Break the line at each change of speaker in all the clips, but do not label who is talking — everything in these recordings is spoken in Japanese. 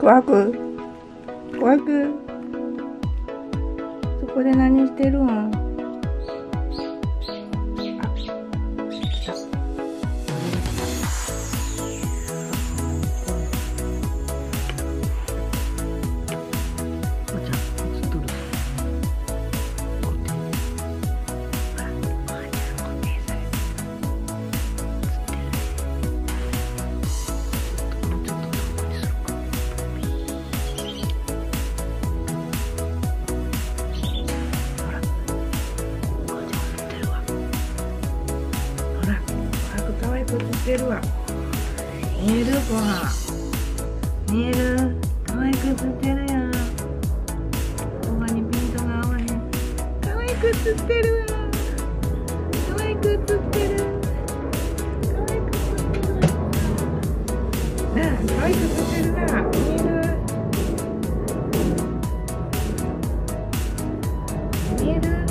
クワククワク、そこで何してるん？可愛く映ってるわ。見える？ご飯見える？可愛く映ってるやん。ご飯にピントが合わへん。可愛く映ってるわ。可愛く映ってる。可愛く映ってるわ。なあ、可愛く映ってるな。見える？見える？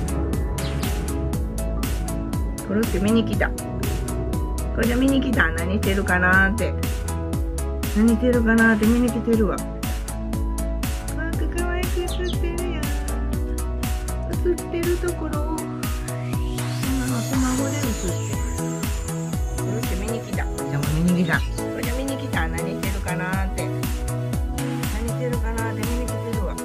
コロッケ見に来た。これで見に来た。何してるかなーって。何してるかなーって見に来てるわ。なんか可愛く映ってるやん。映ってるところを今のスマホで映ってる。これって見に来た。じゃあもう見に来た。これで見に来た。何してるかなーって。何してるかなーって見に来てるわ。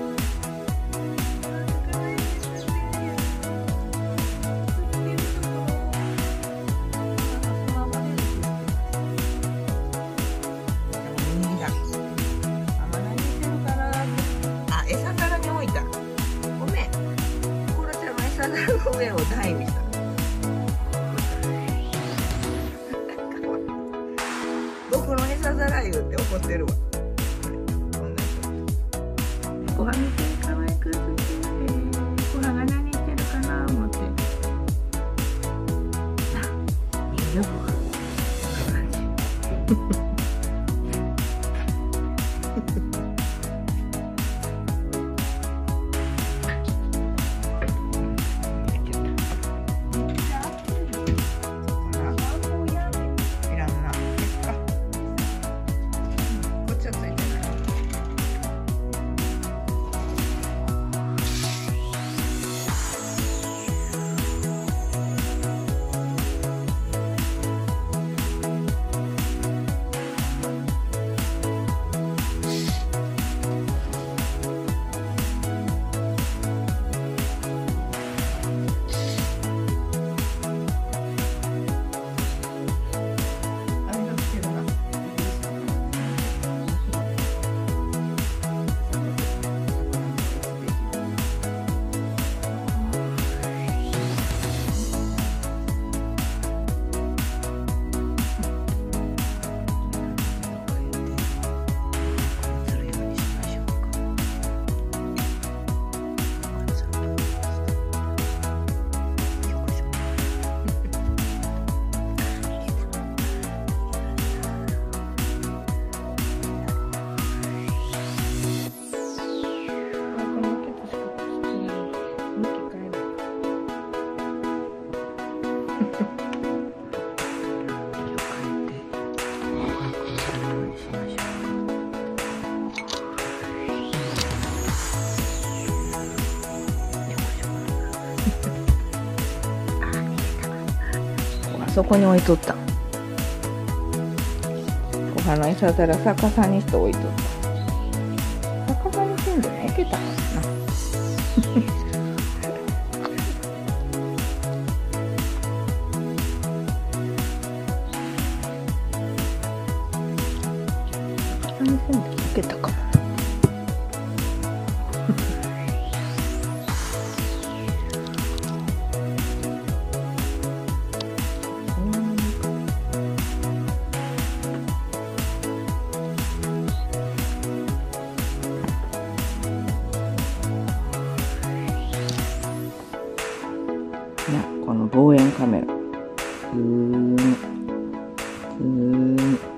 の上を台にした。僕の餌皿言うて怒ってるわ。こんな人。ご飯見て可愛く映ってるね。ご飯が何してるかな思って。あ、見るご飯。こんな感じ。そこに置いとった。ご飯の餌皿逆さにして置いとった。逆さにせんでもいけたかな。逆さにせんでもいけたかも。この望遠カメラ。